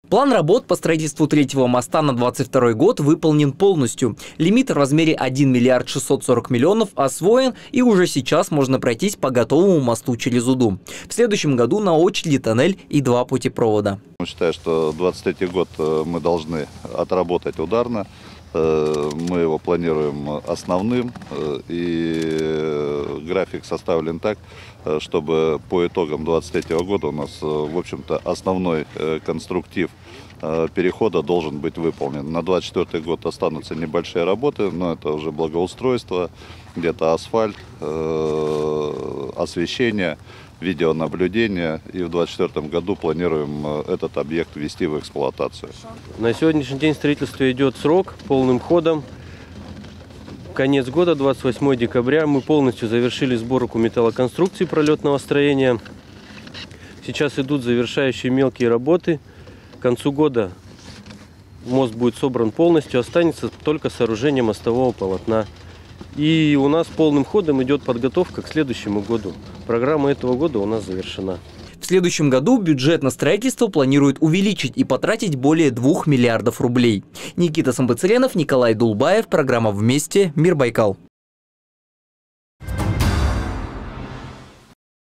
План работ по строительству третьего моста на 2022 год выполнен полностью. Лимит в размере 1 миллиард 640 миллионов освоен, и уже сейчас можно пройтись по готовому мосту через Уду. В следующем году на очереди тоннель и 2 путепровода. Считаю, что 2023 год мы должны отработать ударно. Мы его планируем основным, и график составлен так, чтобы по итогам 2023 года у нас, в общем-то, основной конструктив перехода должен быть выполнен. На 2024 год останутся небольшие работы, но это уже благоустройство, где-то асфальт, освещение, видеонаблюдение. И в 2024 году планируем этот объект ввести в эксплуатацию. На сегодняшний день строительство идет срок полным ходом. Конец года, 28 декабря, мы полностью завершили сборку металлоконструкций пролетного строения. Сейчас идут завершающие мелкие работы. К концу года мост будет собран полностью, останется только сооружение мостового полотна. И у нас полным ходом идет подготовка к следующему году. Программа этого года у нас завершена. В следующем году бюджет на строительство планируют увеличить и потратить более 2 миллиардов рублей. Никита Самбыцеленов, Николай Дулбаев. Программа «Вместе. Мир Байкал».